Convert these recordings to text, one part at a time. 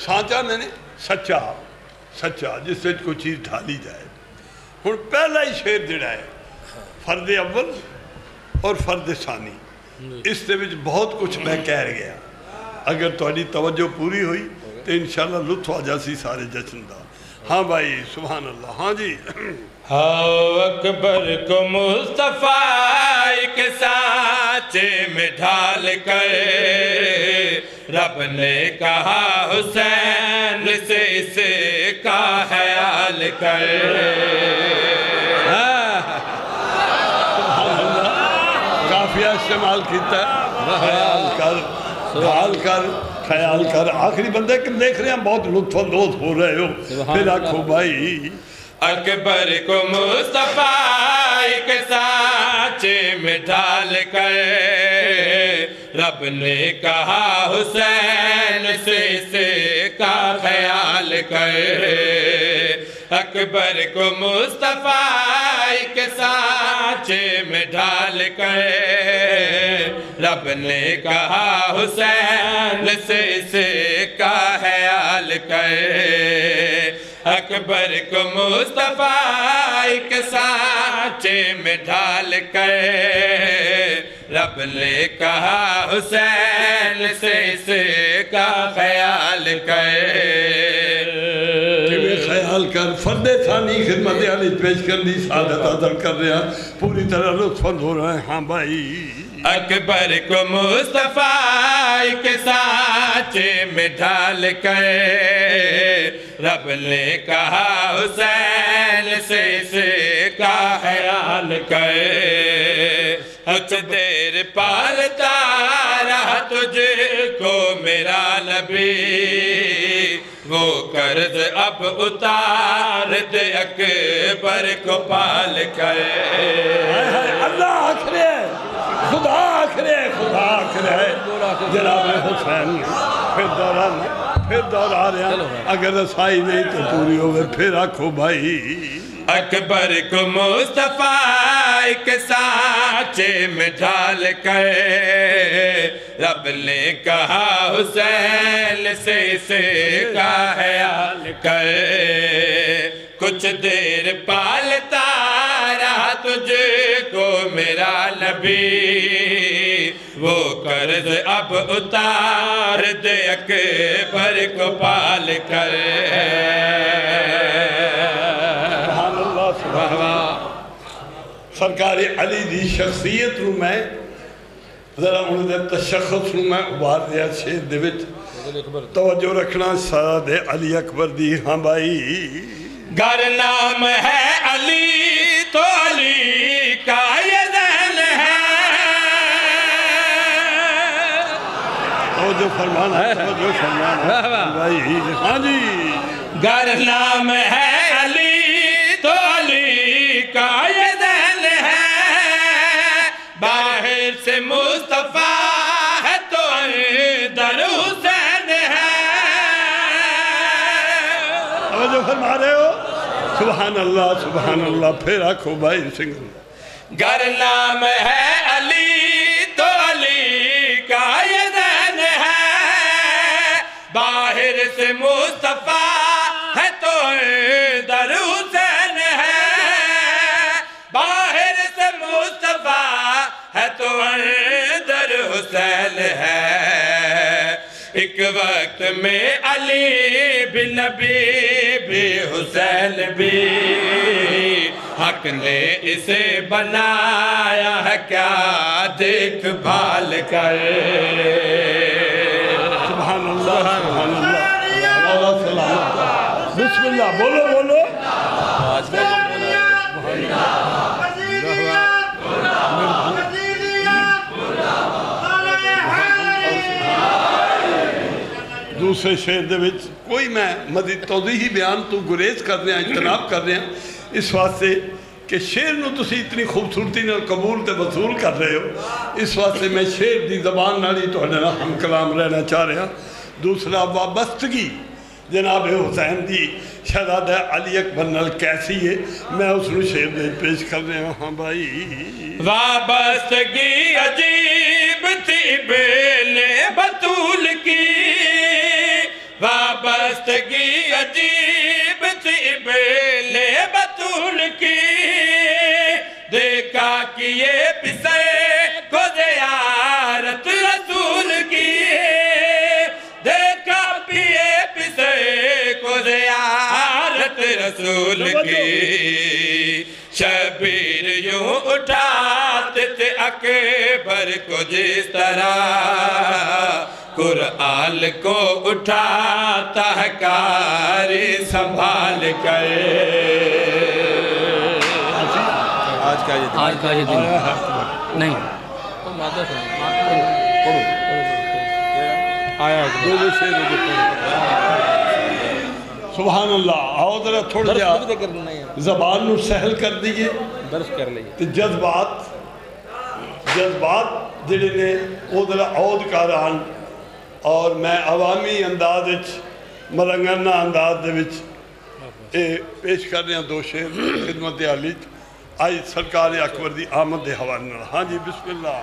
سانچا میں نے سچا سچا جس سے کوئی چیز ڈھالی جائے. ہن پہلا ہی شعر جڑا ہے فرد اول اور فرد ثانی اس دے وچ بہت کچھ میں کہہ گیا. اگر تہاڈی توجہ پوری ہوئی تو انشاءاللہ لطف آ جاسی سارے جشن دا. ہاں بھائی سبحان اللہ. ہاں جی. ہاؤ اکبر کو مصطفیٰ کے سانچے میں ڈھال کر رب نے کہا حسین سے اس کا خیال کر. کافیہ استعمال کیتا ہے. خیال کر ڈھال کر خیال کر. آخری بندے کہ دیکھ رہے ہیں بہت لطف اندوز ہو رہے ہو. پھر آنکھو بھائی اکبر کو مصطفیٰ کے سانچے میں ڈھال کر رب نے کہا حسین سے اس کا خیال کر. اکبر کو مصطفیٰ کے سانچے میں ڈھال کر رب نے کہا حسین سے اس کا خیال کر. اکبر کو مصطفیٰ کے سانچے میں ڈھال کر رب نے کہا حسین سے اس کا خیال کر. خیال کر فرد ثانی خدمت علی پیش کر دی. سعادت عطا کر رہے ہیں پوری طرح لطف اندوز ہو رہے ہیں. ہاں بھائی اکبر کو مصطفیٰ کے سانچے میں ڈھال کر رب نے کہا حسین سے اس کا خیال کر. کچھ دیر پالتا رہا تجھ کو میرا نبی وہ قرض اب اتار دے اکبر کو پال کر. اللہ آخرے خدا آخرے خدا آخرے جناب حسین. پھر دور آ رہے ہیں اگر رسائی نہیں تو پوری ہوئے. پھر آنکھو بھائی اکبر کو مصطفیٰ کے سانچے میں ڈھال کر رب نے کہا حسین سے اس کا خیال کر. کچھ دیر پالتا رہا تجھ کو میرا نبی وہ قرض اب اتار دے اکبر کو پال کر. سرکار علی دی شخصیت رو میں ذرا انہوں نے تشخص رو میں ابھار دیا شیر دے وچ توجہ رکھنا. سعد علی اکبر دی. ہاں بھائی گر نام ہے علی تو علی کا یہ ذہن ہے. توجہ فرمانا ہے توجہ فرمانا ہے بھائی. ہاں جی گر نام ہے علی تو علی کا یہ ذہن ہے. باہر سے مصطفیٰ ہے تو اندر حسین ہے. توجہ فرما رہے ہو. سبحان اللہ سبحان اللہ. پھر آنکھو بھائی سنگل. گر نام ہے علی تو علی کا یہ ذہن ہے. باہر سے مصطفیٰ ہے تو اندر حسین ہے. باہر سے مصطفیٰ ہے تو اندر حسین ہے. ایک وقت میں علی بھی نبی بھی حسین بھی حق نے اسے بنایا ہے کیا دیکھ بھال کر. سبحان اللہ سبحان اللہ. بسم اللہ بولو بولو. دوسرے شعر دے وچ کوئی میں مزید توضیحی بیان تو گریز کر رہے ہیں اجتناب کر رہے ہیں اس واسطے کہ شعر نو تسی اتنی خوبصورتی نال قبول تے وصول کر رہے ہو. اس واسطے میں شعر دی زبان نالی تو ہم کلام رہنا چاہ رہے ہیں. دوسرا وابستگی جناب حسین دی شہزادہ علی اکبر نال کیسی ہے میں اس نو شعر دے پیش کر رہے ہیں. ہاں بھائی وابستگی عجیب تھی ابن بطول کی وابستگی عجیب تھی بیلے بطول کی دیکھا کہ یہ پسے کو زیارت رسول کی دیکھا پیے پسے کو زیارت رسول کی شبیر یوں اٹھاتے تھے اکبر کو جس طرح قرآن کو اٹھاتا ہے کاری سنبھال کر آج کا یہ دن نہیں سبحان اللہ. آؤ ذرا تھوڑا جا زبان نو سہل کر دیئے تو جذبات جڑے نے وہ ذرا عود کاران اور میں عوامی انداز ملنگانہ انداز دے وچ پیش کر رہے ہیں دو شعر خدمت عالی آئی سرکار اکبر دی آمد دے حوالے. ہاں جی بسم اللہ.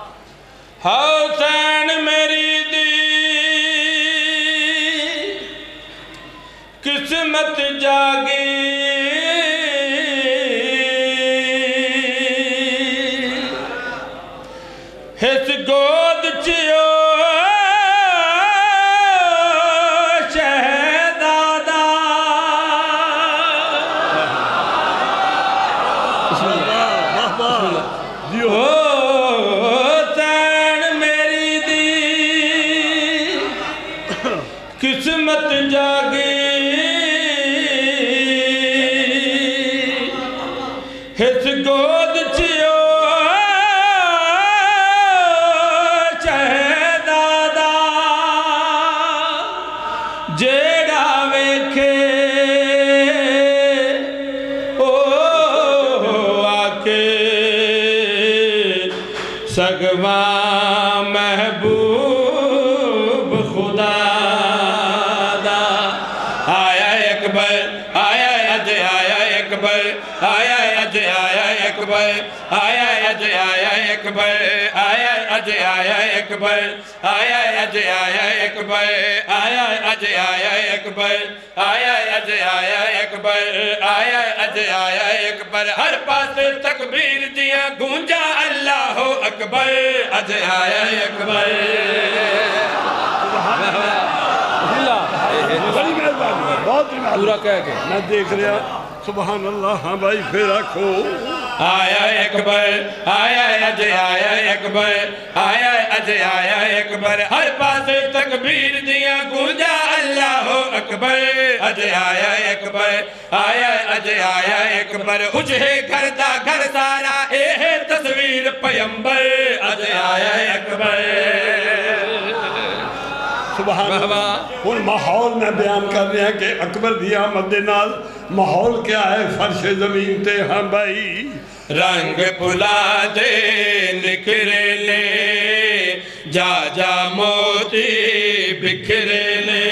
حسین میری دی قسمت جاگی ہس گود چیو شہزادہ حسین میری دی قسمت جاگی ہس گود چیو شہزادہ جیڑا ویکھے او آکے سگواں محبوب خدا دا آیا اکبر آیا اج آیا اکبر آیا اج آیا اکبر آیا اج آیا اکبر آیا اج آیا اکبر آیا اج آیا اکبر آیا اج آیا اکبر آیا اج آیا اکبر آیا اج آیا اکبر ہر پاس تکبیر دیا گونجا اللہ اکبر اج آیا اکبر. بہت پورا کہہ کے میں دیکھ رہا سبحان اللہ. ہاں بھائی پھر آکھو آیا اکبر آیا اج آیا اکبر آیا اج آیا اکبر ہر پاس تکبیر دیا گونجا اللہ اکبر اج آیا اکبر آیا اج آیا اکبر اجھے گھر دا گھر سارا اے ہے تصویر پیمبر اج آیا اکبر. سبحان اللہ. ان ماحول میں بیان کر رہے ہیں کہ اکبر دی آمد دے نال ماحول کیا ہے فرش زمین تے. ہاں بھائی رنگ پلا دے نکھرے لے جا جا موتی بکھرے لے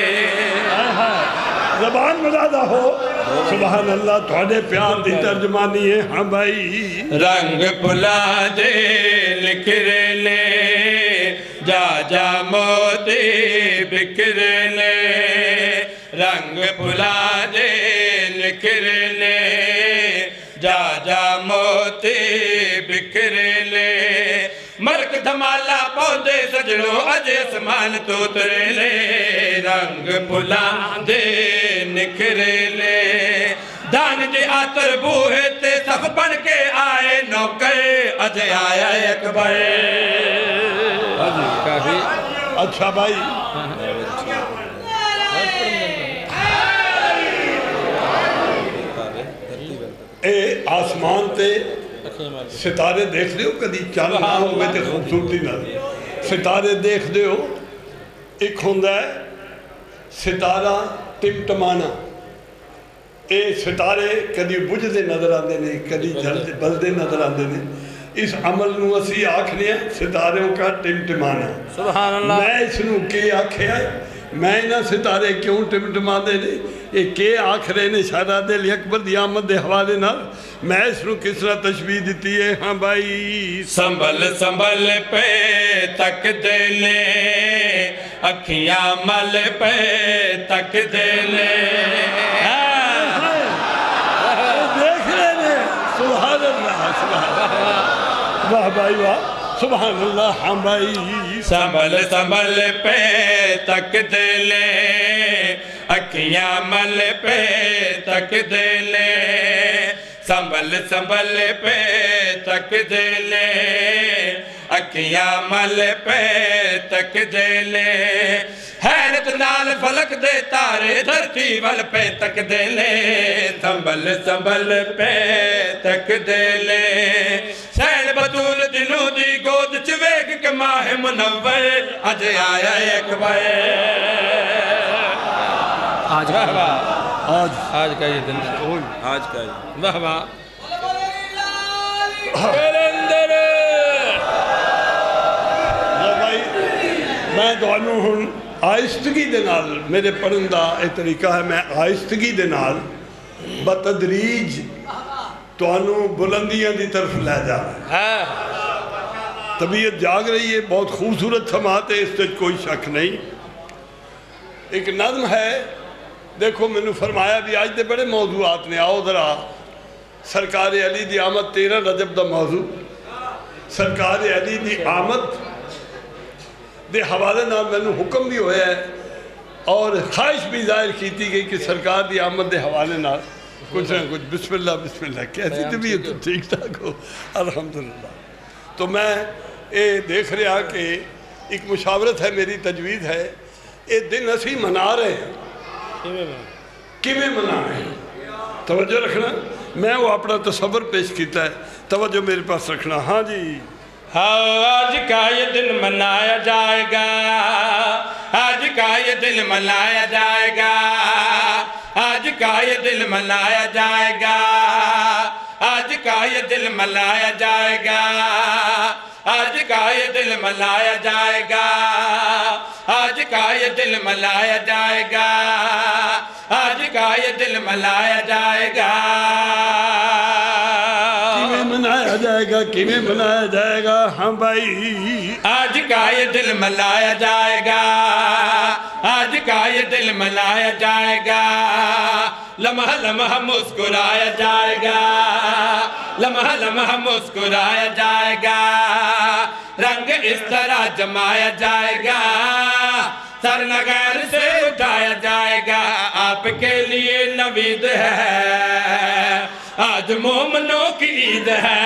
زبان مزادہ ہو سبحان اللہ تھوڑے پیار دی ترجمانی ہے. ہاں بھائی رنگ پلا دے نکھرے لے جا جا موتی بکھرے لے رنگ پلا دے نکھرے لے جا جا موتی بکھرے لے مرک دھمالا پودے سجنوں اج اسمان تو اترے لے رنگ پلا دے نکھرے لے دان جی آتر بوہے تے سب بن کے آئے نوکر اج آیا اکبر. اچھا بھائی اے آسمان تے ستارے دیکھ دے ہو کدی چاند نہ ہوئے تے خوبصورتی نہ ستارے دیکھ دے ہو. ایک ہوندہ ہے ستارہ ٹمٹمانا. اے ستارے کدی بجھدے نظر آندے نے کدی بلدے نظر آندے نے. اس عمل نو اسی آکھنے ہیں ستاروں کا ٹمٹمانا. سبحان اللہ. میں اس نو کے آکھے ہیں میں نہ ستارے کیوں ٹمٹما دے نے یہ کہ آخرے نے شہزادے علی اکبر دی آمد دے حوالے نال میں اس نو کس طرح تشبیہ دیتی ہے ہاں بھائی سنبھل سنبھل پہ تک دے لے اکھیاں مل پہ تک دے لے دیکھ رہے نے سبحان اللہ سبحان اللہ واہ بھائی واہ سبحان اللہ ہاں بھائی سنبھل سنبھل پہ تک دے لے اکھیاں مل پہ تک دے لے سنبھل سنبھل پہ تک دے لے اکھیاں مل پہ تک دے لے حیرت نال فلک دے تارے دھرتی ول پہ تک دے لے سنبھل سنبھل پہ تک دے لے سین بطول دنوں دی گود چویک کے ماہ منور اج آیا اکبر آج آج کا یہ دن آج کا یہ واہ واہ بھائی میں دعانوں ہوں آہستگی دے نال میرے پڑھندہ ایک طریقہ ہے میں آہستگی دے نال بتدریج توانوں بلندیاں دی طرف لے جا رہا ہے طبیعت جاگ رہی ہے بہت خوبصورت سماعت ہے اس سے کوئی شک نہیں ایک نظم ہے دیکھو میں نے فرمایا بھی آج دے بڑے موضوعات نے آؤ ذرا سرکار علی دی آمد 13 رجب دا موضوع سرکار علی دی آمد دے حوالے نال میں نے حکم بھی ہویا ہے اور خواہش بھی ظاہر کیتی گئی کہ سرکار دی آمد دے حوالے نال کچھ نہ کچھ بسم اللہ کیسی طبیعت تو ٹھیک ٹھاک ہو الحمدللہ تو میں یہ دیکھ رہا کہ ایک مشاورت ہے میری تجوید ہے یہ دن اسی منا رہے ہیں کیویں منا رہے ہیں توجہ رکھنا میں وہ اپنا تصور پیش کیتا ہے توجہ میرے پاس رکھنا ہاں جی آج کا یہ دن منایا جائے گا آج کا یہ دن منایا جائے گا آج کا یہ دل منایا جائے گا آج کا یہ دل منایا جائے گا آج کا یہ دل منایا جائے گا آج کا یہ دل منایا جائے گا آج کا یہ دل منایا جائے گا کیویں منایا جائے گا کیویں منایا جائے گا ہاں بھائی آج کا یہ دل منایا جائے گا آج کا یہ دل منایا جائے گا لمحہ لمحہ مسکرایا جائے گا لمحہ لمحہ مسکرایا جائے گا رنگ اس طرح جمایا جائے گا سر نگار سے اٹھایا جائے گا آپ کے لیے نوید ہے آج مومنوں کی عید ہے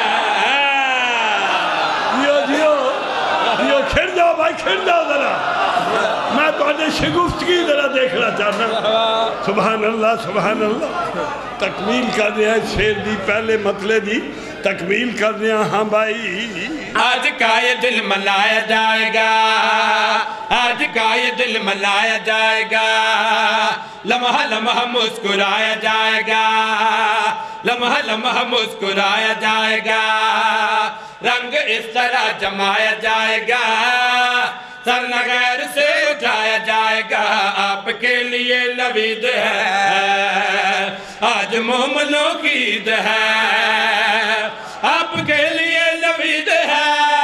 جیو کھڑ جاؤ بھائی کھڑ جاؤ ذرا میں تو آنے شگفتگی ذرا دیکھنا چاہنا سبحان اللہ تکمیل کر رہے ہیں شیر دی پہلے مطلے دی تکمیل کر رہے ہیں ہاں بھائی آج کا یہ دل منایا جائے گا آج کا یہ دل منایا جائے گا لمحہ لمحہ مسکرایا جائے گا لمحہ لمحہ مسکرایا جائے گا رنگ اس طرح جمایا جائے گا سر نغیر سے اٹھایا جائے گا آپ کے لیے نوید ہے آج مومنوں کی عید ہے آپ کے لیے نوید ہے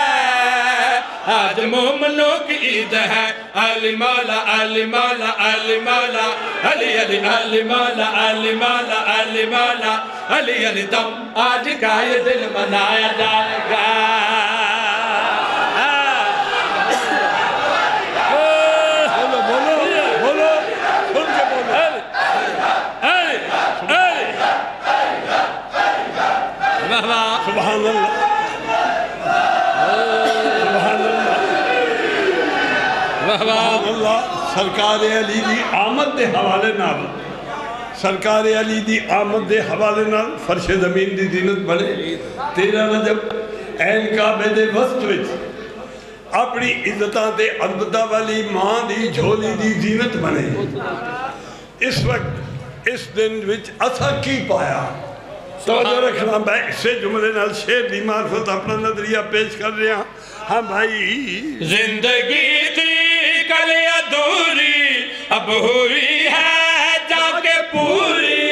آج مومنوں کی عید ہے علی مولا علی مولا علی مولا علی علی علی مولا علی مولا علی مولا علی علی دم آج کا یہ دل منایا جائے گا سبحان اللہ سبحان اللہ سرکار علی دی آمد دے حوالے نال سرکار علی دی آمد دے حوالے نال فرش زمین دی زینت بنے 13 رجب این کعبے دے وسط وچ اپنی عزتاں تے عبدہ والی ماں دی جھولی دی زینت بنے اس وقت اس دن وچ اسا کی پایا توجہ رکھنا میں اسے جملے نال شیر دی معرفت اپنا نظریہ پیش کر رہے ہیں ہاں بھائی زندگی تھی کل ادھوری اب ہوئی ہے جا کے پوری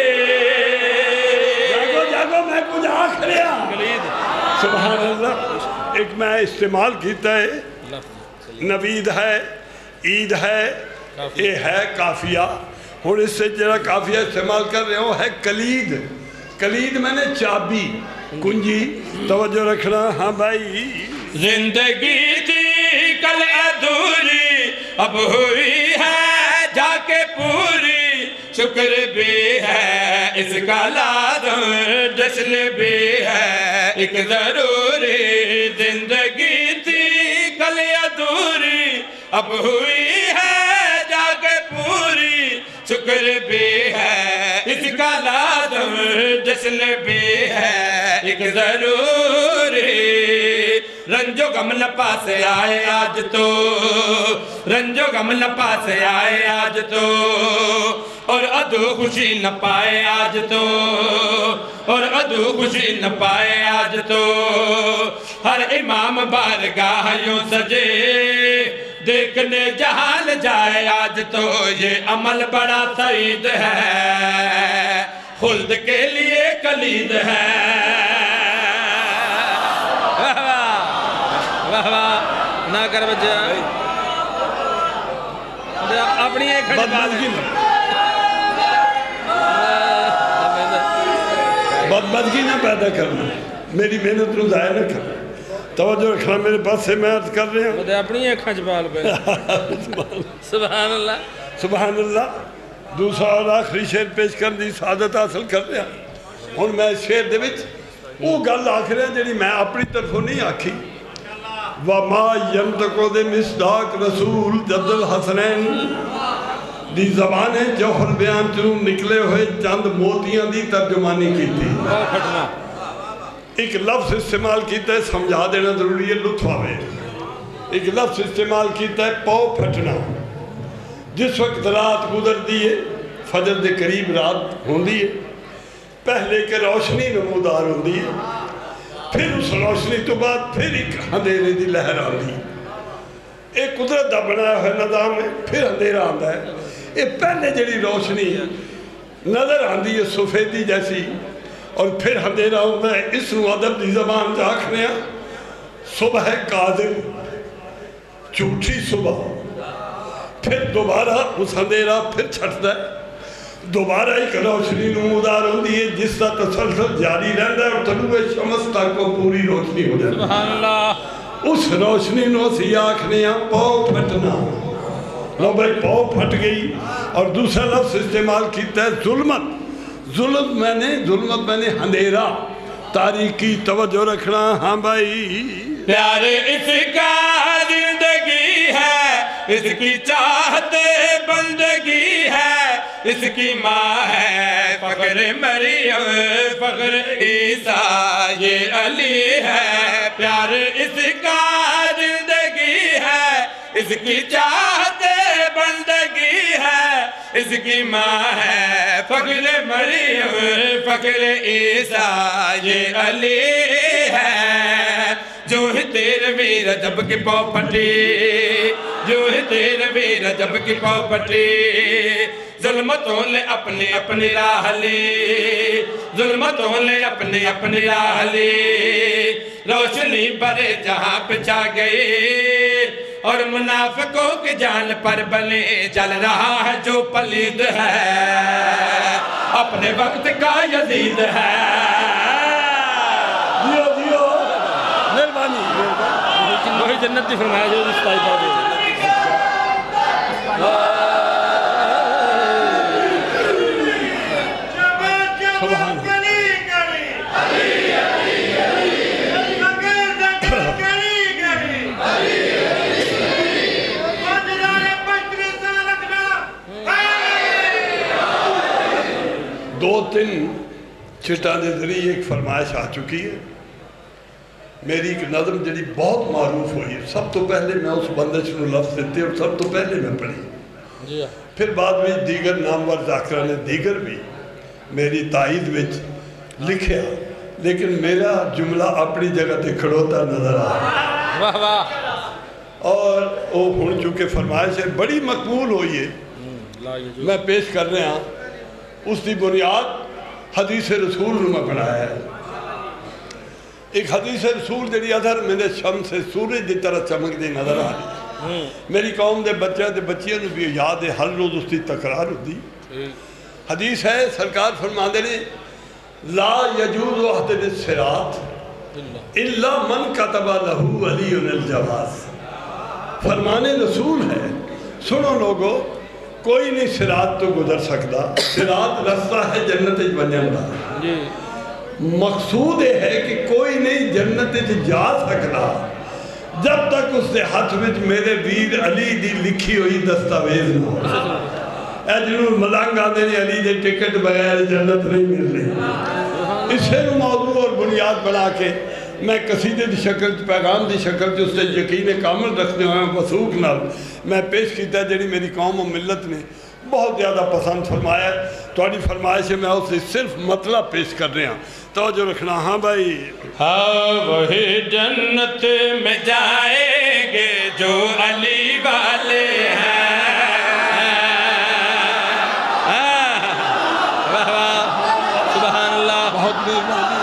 جاگو جاگو میں کچھ آنکھ لیا سبحان اللہ ایک میں استعمال کیتا ہے نوید ہے عید ہے یہ ہے کافیہ ہوں اس سے جڑا کافیہ استعمال کر رہے ہوں ہے کلید کلید میں نے چابی کنجی توجہ رکھنا ہاں بھائی زندگی تھی کل ادھوری اب ہوئی ہے جا کے پوری شکر بھی ہے اس کا لازم جشن بھی ہے ایک ضروری زندگی تھی کل ادھوری اب ہوئی ہے جا کے پوری شکر بھی ہے اس کا لازم جشن بھی ہے ایک ضروری رنج و غم نہ پاس آئے آج تو رنج و غم نہ پاس آئے آج تو اور ادو خوشی نہ پائے آج تو اور ادو خوشی نہ پائے آج تو ہر امام بارگاہ یوں سجے دیکھنے جہان جائے آج تو یہ عمل بڑا سعید ہے خلد کے لیے کلید ہے واہ واہ نہ کر بچہ اپنی ایک بدمزگی بدمزگی نہ پیدا کرنا میری محنت نو ضائع نہ کرنا توجہ رکھنا میرے پاس سے میں عرض کر رہے ہیں اپنی ایک خجبال پہ سبحان اللہ سبحان اللہ دوسرا اور آخری شعر پیش کر دی سعادت حاصل کر رہے ہیں ہوں میں شعر دے وچ وہ گل آکھ رہا جڑی میں اپنی طرفوں نہیں آکھی وَمَا يَنْتَقُ دے مصداق رسول جد الحسنین دی زبان جوہر بیان چنوں نکلے ہوئے چند موتیاں دی ترجمانی کی تھی ایک لفظ استعمال کیتا ہے سمجھا دینا ضروری ہے لطف آوے ایک لفظ استعمال کیتا ہے پاؤ پھٹنا جس وقت رات گزر دیئے فجر دے قریب رات ہوں دیئے پہلے کے روشنی نمودار ہوں دیئے پھر اس روشنی تو بعد پھر ایک اندھیرے دی لہر آن دی ایک قدرت دا بنایا ہے نظام ہے پھر اندھیرہ آن ہے یہ پہلے جڑی روشنی نظر آن دی ہے سفیدی جیسی اور پھر اندھیرہ ہوتا ہے اس نو ادب دی زبان جاکھنے ہیں صبح کاذب جھوٹی صبح پھر دوبارہ اس اندھیرہ پھر چھٹتا ہے دوبارہ ایک روشنی نمودار ہوتی ہے جس کا تسلسل جاری رہتا ہے اور طلوع شمس تک کو پوری روشنی ہو جاتی ہے سبحان اللہ اس روشنی نو سی آنکھنے ہیں پاؤ پھٹنا لو بھائی پاؤ پھٹ گئی اور دوسرا لفظ استعمال کیتا ہے ظلمت ظلمت میں نے اندھیرا تاریکی توجہ رکھنا ہاں بھائی پیار اس کا زندگی ہے اس کی چاہت بندگی ہے اس کی ماں ہے فخر مریم فخر عیسیٰ یہ علی ہے پیار اس کا زندگی ہے اس کی چاہت بندگی ہے اس کی ماں ہے فخر مریم فخر عیسیٰ یہ علی ہے جو ہے تیرے میرا جب کی پاؤ پھٹی جو ہے تیرے میرا جب کی پاؤ پھٹی ظلمتوں نے اپنی اپنی راہ لی ظلمتوں نے اپنی اپنی راہ لی روشنی برے جہاں پہ چھا گئی اور منافقوں کی جان پر بلے جل رہا ہے جو پلید ہے اپنے وقت کا یزید ہے دیو دیو مہربانی وہی جنت کی فرمایا جو اس طائفہ دے دو تین چٹاں دے ذریعے ایک فرمائش آ چکی ہے میری ایک نظم جڑی بہت معروف ہوئی سب تو پہلے میں اس بندش نو لفظ دیتے اور سب تو پہلے میں پڑھی پھر بعد میں دیگر نامور ذاکرہ نے دیگر بھی میری تائید وچ لکھیا لیکن میرا جملہ اپنی جگہ تے کھڑوتا نظر آ واہ واہ اور وہ ہن چونکہ فرمائش ہے بڑی مقبول ہوئی ہے میں پیش کر رہا ہوں اس دی بنیاد حدیث رسول میں پڑھایا ہے. ایک حدیث رسول جڑی ادھر میرے شمس سے سورج دی طرح چمک دی نظر آ رہی. میری قوم دے بچے دے بچیاں نو بھی یاد ہے ہر روز اس دی تکرار ہوتی. حدیث ہے سرکار فرماندے نے لا یجوز احد الصراط الا من کتب لہ علی الجواز. فرمان رسول ہے سنو لوگو کوئی نہیں صراط تو گزر سکتا. صراط رستہ ہے جنت بننے کا. مقصود یہ ہے کہ کوئی نہیں جنت جا سکتا جب تک اس کے ہاتھ میں میرے ویر علی دی لکھی ہوئی دستاویز نہ ہو. اے جنہوں ملنگ آدھے نے علی دے ٹکٹ بغیر جنت نہیں مل رہی. اسے موضوع اور بنیاد بنا کے میں قصیدے دی شکل پیغام دی شکل جو اس سے یقین کامل رکھنے ہوئے وثوق نال میں پیش کیتا ہے جڑی میری قوم و ملت نے بہت زیادہ پسند فرمایا ہے. تھوڑی فرمائش ہے میں اسے صرف مطلب پیش کر رہے ہیں توجہ رکھنا. ہاں بھائی ہاں وہی جنت میں جائیں گے جو علی والے ہیں. سبحان اللہ بہت مہربانی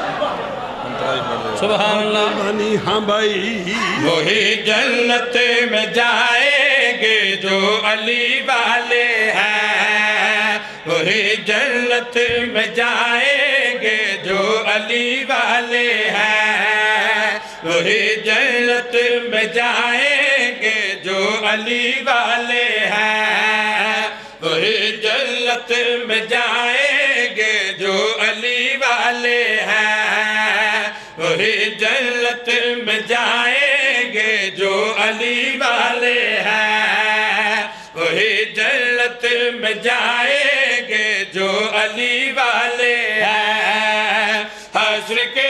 سبحان اللہ. ہاں بھائی وہی جنت میں جائیں گے جو علی والے ہیں. وہی جنت میں جائیں گے جو علی والے ہیں. وہی جنت میں جائیں گے جو علی والے ہیں. وہی جنت میں جائیں گے جو علی والے ہیں. وہی جنت میں جائیں گے جو علی والے ہیں. وہی جنت میں جائیں گے جو علی والے ہیں. حشر کے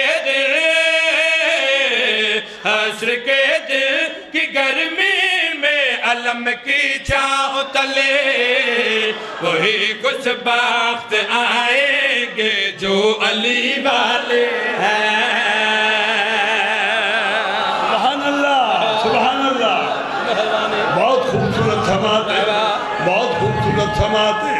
دن کی گرمی میں علم کی چھاؤں تلے وہی کچھ بخت آئیں گے جو علی والے ہیں. سبحان اللہ سبحان اللہ. بہت خوبصورت سماعت ہے بہت خوبصورت سماعت ہے.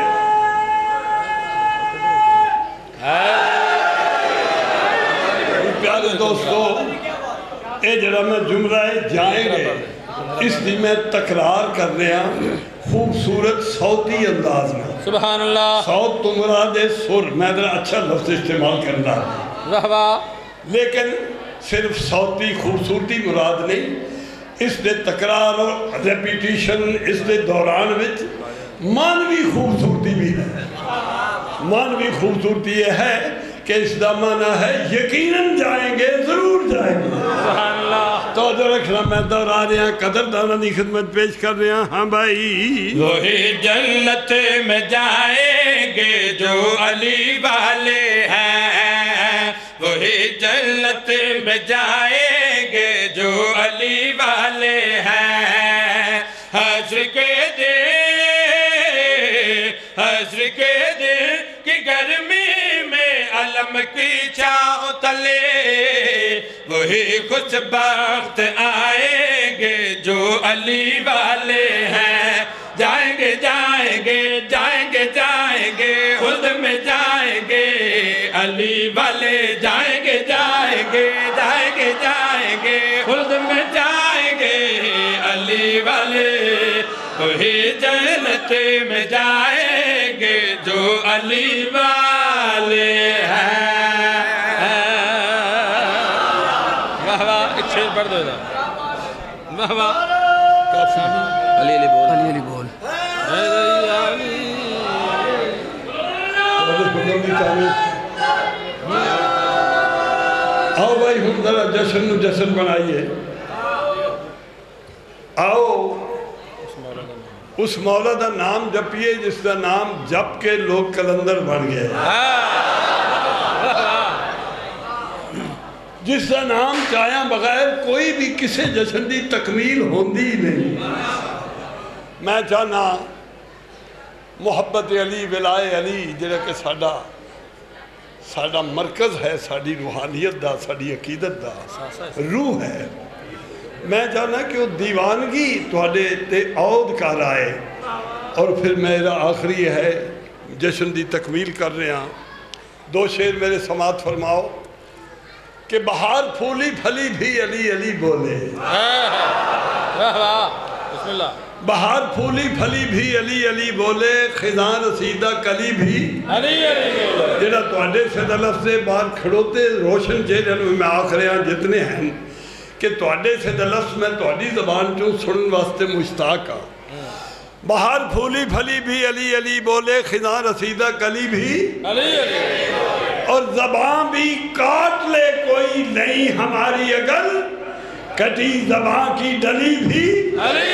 پیارے دوستو اے جڑا میں جملہ ہے جائیں گے اس دی میں تکرار کر رہا خوبصورت صوتی انداز میں. سبحان اللہ. صوت تو مراد ہے سر. میں ذرا اچھا لفظ استعمال کرنا واہ واہ. لیکن صرف صوتی خوبصورتی مراد نہیں. اس دے تکرار اور ریپیٹیشن اس دے دوران وچ مانوی خوبصورتی بھی ہے. مانوی خوبصورتی یہ ہے کہ اس دا معنی ہے یقیناً جائیں گے ضرور جائیں گے. سبحان اللہ. توجہ رکھنا میں دورا رہے ہیں قدردانہ کی خدمت پیش کر رہے ہیں. ہاں بھائی وہی جنت میں جائیں گے جو علی والے ہیں. وہی جنت میں جائیں گے جو علی والے ہیں. حشر کے دن کی گرمی میں علم کی چھاؤں تلے وہی کچھ بخت آئیں گے جو علی والے ہیں. جائیں گے جائیں گے جائیں گے جائیں گے خلد میں جائیں گے علی والے. جائیں گے جائیں گے جائیں گے جائیں گے خلد میں جائیں گے علی والے. وہی جنت میں جائیں گے جو علی والے ہیں. واہ واہ. ایک شعر پڑھ دو ادھر. واہ واہ. علی علی بول علی علی بول. آؤ بھائی ہم ذرا جشن بنائیے. آؤ اس مولا دا نام جپیے جس دا نام جپ کے لوگ کلندر بن گئے. جس دا نام چاہیاں بغیر کوئی بھی کسی جشن دی تکمیل ہوندی نہیں. میں چاہنا محبت علی ولائے علی جڑا کہ ساڈا مرکز ہے ساڈی روحانیت دا ساڈی عقیدت دا روح ہے. میں چاہنا کہ وہ دیوانگی تھوڑے تے عود کر آئے اور پھر میرا آخری ہے جشن دی تکمیل کر رہے ہیں 2 شعر میرے سماعت فرماؤ کہ بہار پھولی پھلی بھی علی علی بولے بسم اللہ بہار پھولی پھلی بھی علی علی بولے خزاں رسیدہ کلی بھی علی علی بولے جڑا تواڈے سے لفظ باہر کھڑوتے روشن چہرے میں آکھ رہے ہیں جتنے ہیں کہ تواڈے سے لفظ میں تواڈی زبان چوں سنن واسطے مشتاق ہاں بہار پھولی پھلی بھی علی علی بولے خزاں رسیدہ کلی بھی علی علی اور زبان بھی کاٹ لے کوئی نہیں ہماری اگر کٹی زبان کی ڈلی بھی علی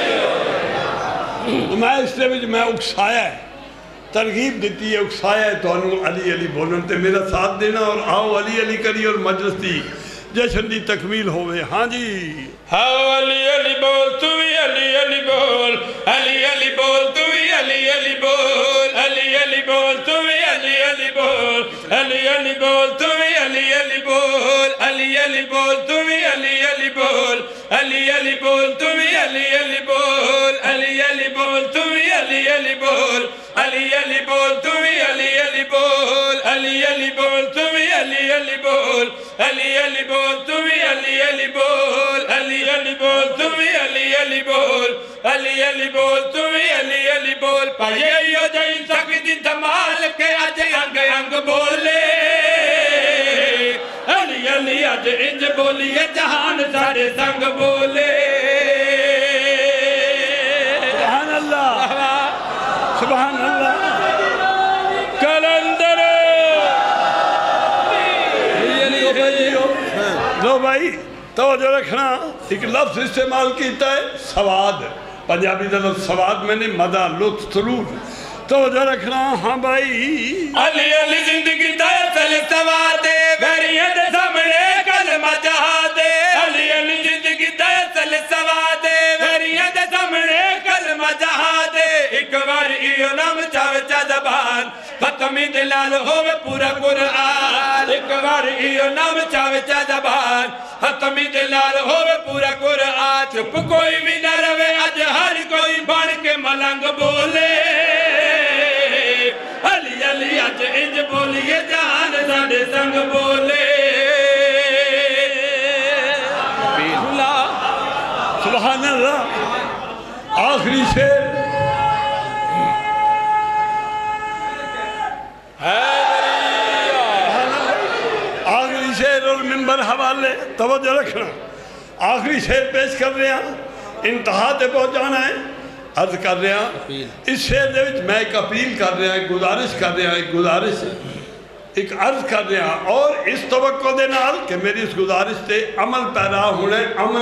میں اس لئے میں اکسایا ہے ترغیب دیتی ہے اکسایا ہے تو انہوں علی علی بولن تے میرا ساتھ دینا اور آؤ علی علی کری اور مجلس دی جشن دی تکمیل ہوئے ہاں جی ہاؤ علی علی بول تو بھی علی علی بول علی علی بول تو بھی علی علی بول علی علی بول تو بھی علی علی بول علی علی بول تو بھی علی علی بول علی علی بول تو بھی علی علی بول علی علی بول تو بھی علی علی بول علی علی بول تو بھی علی علی بول علی علی بول تو بھی علی علی بول علی علی بول تو بھی علی علی بول علی علی بول تو بھی علی علی بول علی علی بول تو بھی علی علی بول علی علی بول تو بھی علی علی بول پائیو جائیں سکتی دھمال کے آج انگ انگ بولے علی علی آج انج بولیے جہان سارے سنگ بولے سبحان اللہ سبحان اللہ کلندر لو بھائی توجہ رکھنا ایک لفظ استعمال کیتا ہے سواد پنجابی دا لفظ سواد میں نے مدہ لطف سرور توجہ رکھنا ہاں بھائی علی علی زندگی دل سوادے ویریت سامنے کلمہ جہادے علی علی زندگی دل سوادے ویریت سامنے کلمہ جہادے ایک بار ایو نام چاوے چا زبان ختمی دلال ہوئے پورا قرآن ایک بار ایو نام چاوے چا زبان ختمی دلال ہوئے پورا قرآن چپ کوئی بھی نہ روے اج ہر کوئی بڑھ کے ملنگ بولے علی علی اج انج بولیے جہان ساڑے سنگ بولے سبحان اللہ آخری شعر آخری شعر اور منبر حوالے توجہ رکھنا آخری شعر پیش کر رہے ہیں انتہا تے پہنچانا ہے عرض کر رہے ہیں اس شعر دے وچ میں ایک اپیل کر رہے ہیں ایک گزارش کر رہے ہیں ایک گزارش ایک عرض کر رہے ہیں اور اس توقع دے نال کہ میری اس گزارش تے عمل پیرا ہونے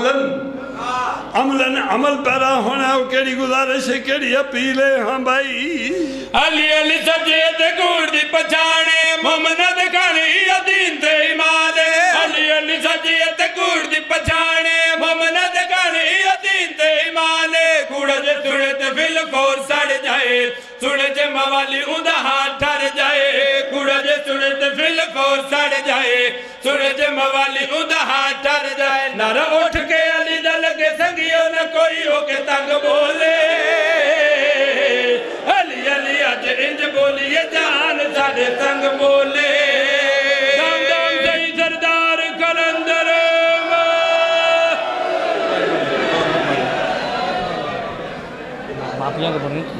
عمل پیرا ہونا وہ کیڑی گزارش ہے کیڑی اپیل ہے ہاں بھائی علی علی سجید گوڑ دی پچھانے محمد کھانی دین تے ایمان علی علی سجید گوڑ دی پچھانے محمد کھانی دین تے ایمان گوڑ جے سنے تے فل کور سڑ جائے سنے جے موالی اندہ ہاتھ ٹھر جائے گوڑ جے سنے تے فل کور سڑ جائے سنے جے موالی اندہ ہاتھ ٹھر جائے نعرہ اٹھ کے علی دل کے سنگیوں نہ کوئی ہو کے تنگ بولے علی علی اج انج بولیے جان ساڑے سنگ بولے دام دام جائی سردار کلندر معافیاں کو بنی